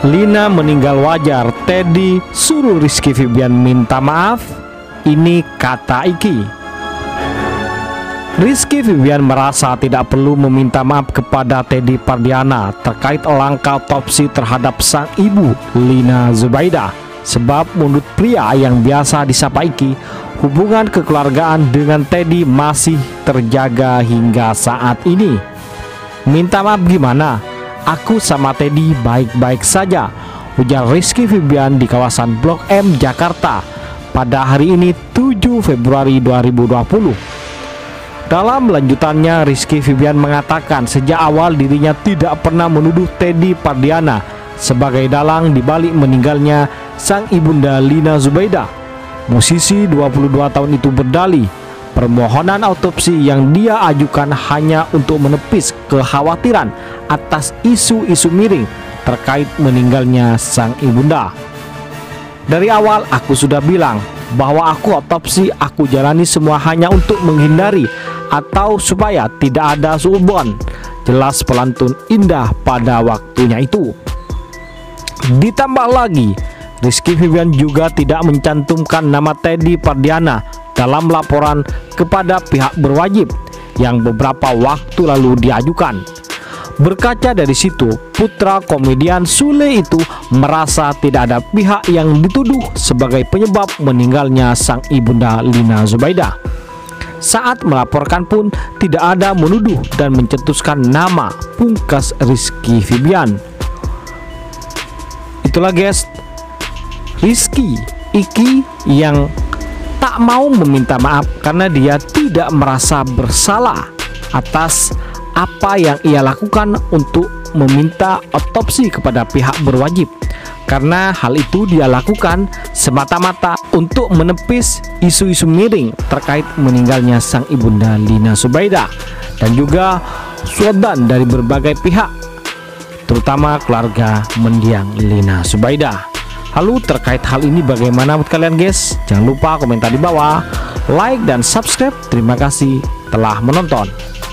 Lina meninggal wajar, Teddy suruh Rizky Febian minta maaf. Ini kata Iki. Rizky Febian merasa tidak perlu meminta maaf kepada Teddy Pardiana terkait langkah otopsi terhadap sang ibu Lina Zubaidah. Sebab menurut pria yang biasa disapa Iki, hubungan kekeluargaan dengan Teddy masih terjaga hingga saat ini. Minta maaf gimana? Aku sama Teddy baik-baik saja, ujar Rizky Febian di kawasan Blok M, Jakarta pada hari ini 7 Februari 2020. Dalam lanjutannya, Rizky Febian mengatakan sejak awal dirinya tidak pernah menuduh Teddy Pardiana sebagai dalang dibalik meninggalnya sang ibunda Lina Zubaidah. Musisi 22 tahun itu berdalih, permohonan autopsi yang dia ajukan hanya untuk menepis kekhawatiran atas isu-isu miring terkait meninggalnya sang ibunda. Dari awal aku sudah bilang bahwa aku otopsi aku jalani semua hanya untuk menghindari atau supaya tidak ada suudon, jelas pelantun Indah pada waktunya itu. Ditambah lagi, Rizky Febian juga tidak mencantumkan nama Teddy Pardiana dalam laporan kepada pihak berwajib yang beberapa waktu lalu diajukan. Berkaca dari situ, putra komedian Sule itu merasa tidak ada pihak yang dituduh sebagai penyebab meninggalnya sang ibunda Lina Zubaidah. Saat melaporkan pun tidak ada menuduh dan mencetuskan nama, pungkas Rizky Febian. Itulah guys, Rizky Iki yang tak mau meminta maaf karena dia tidak merasa bersalah atas apa yang ia lakukan untuk meminta otopsi kepada pihak berwajib, karena hal itu dia lakukan semata-mata untuk menepis isu-isu miring terkait meninggalnya sang ibunda Lina Zubaidah dan juga suodan dari berbagai pihak, terutama keluarga mendiang Lina Zubaidah. Lalu terkait hal ini bagaimana menurut kalian guys? Jangan lupa komentar di bawah, like dan subscribe. Terima kasih telah menonton.